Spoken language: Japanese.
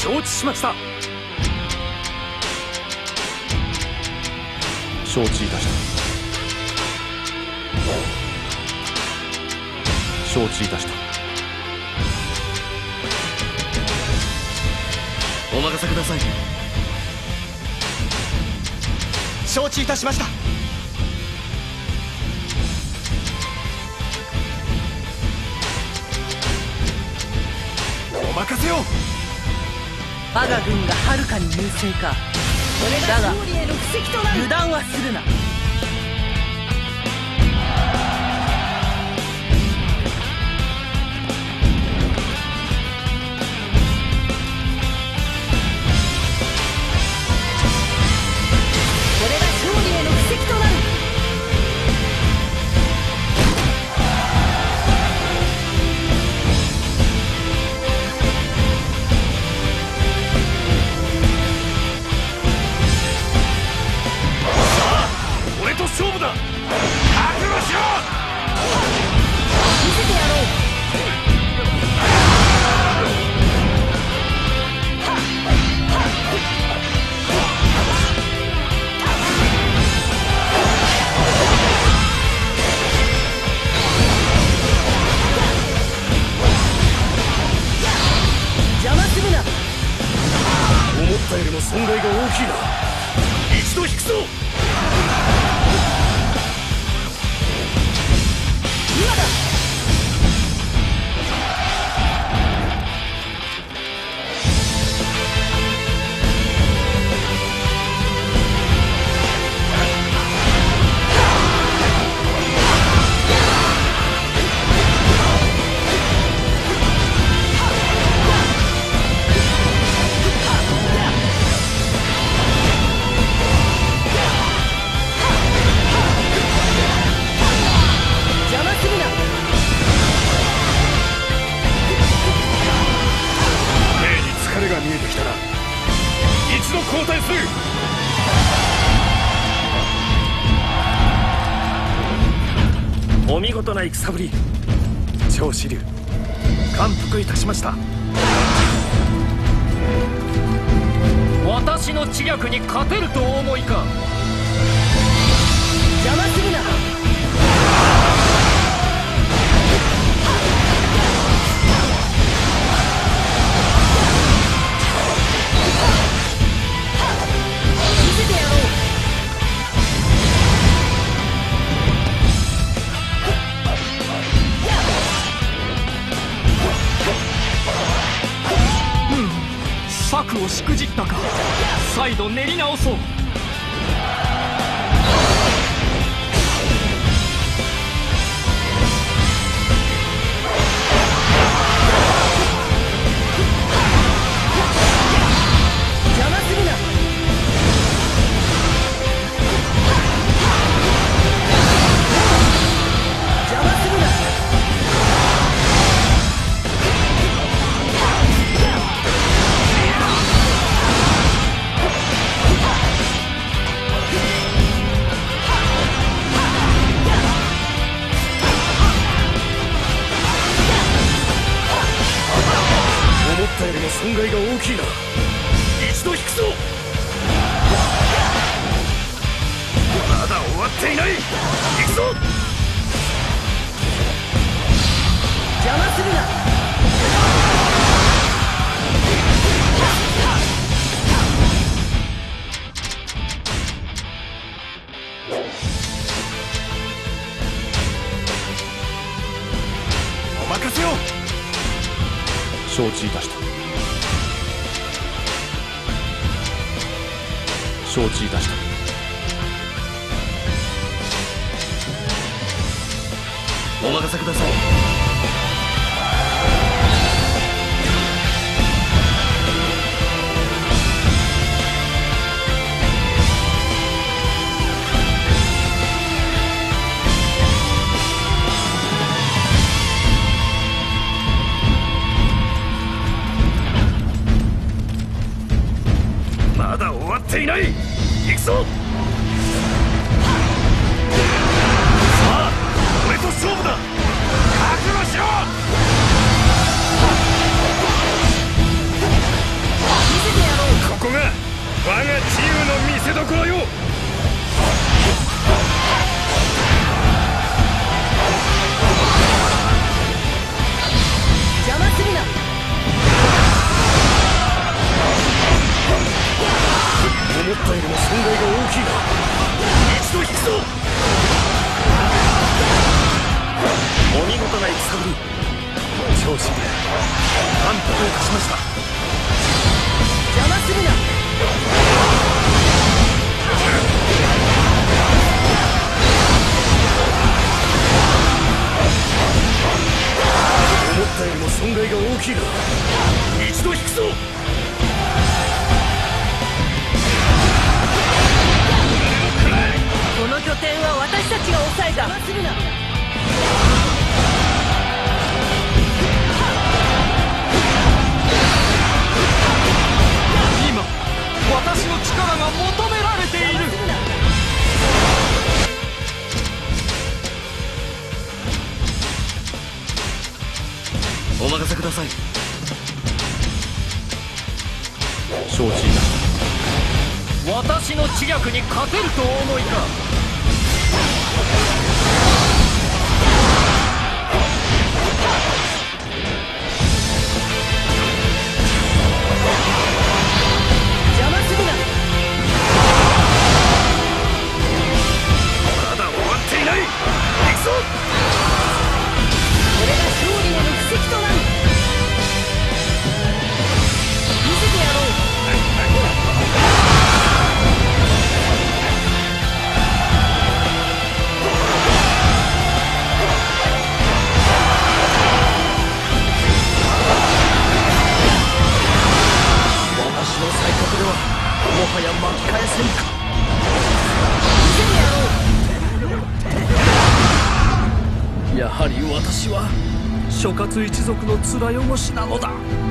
承知しました。 承知いたした。承知いたした。 お任せください。 承知いたしました。お任せよ。 我が軍がはるかに優勢か。だが油断はするな。 勝負だ。覚悟しろ。 見せてやろう。邪魔するな。 思ったよりも損害が大きいな。一度引くぞ。 今だ。 見えてきたら一度交代する。お見事な戦ぶり。超支流感服いたしました。私の知略に勝てるとお思いか。 邪魔するな。 策をしくじったか。再度練り直そう。 邪魔するな。邪魔するな。 思ったよりも損害が大きいな。一度引くぞ。まだ終わっていない。行くぞ。 邪魔するな。 お任せよ。 承知いたした。承知いたした。 お任せください。まだ終わっていない。行くぞ。さあ俺と勝負だ。覚悟しろ。 ったよりも損害が大きいが一度引くぞ。お見事な戦ぶり、調子で反復をいたしました。 邪魔するな。 思ったよりも損害が大きいが一度引くぞ。 この拠点は私たちが抑えた。邪魔するな。 今私の力が求められている。 お任せください。 承知いたした。 私の知略に勝てるとお思いか。 邪魔するな。 まだ終わっていない。行くぞ。 これが勝利への布石となる。見せてやろう。 私の才覚ではもはや巻き返せんか。 見せてやろう。 やはり私は諸葛一族の面汚しなのだ。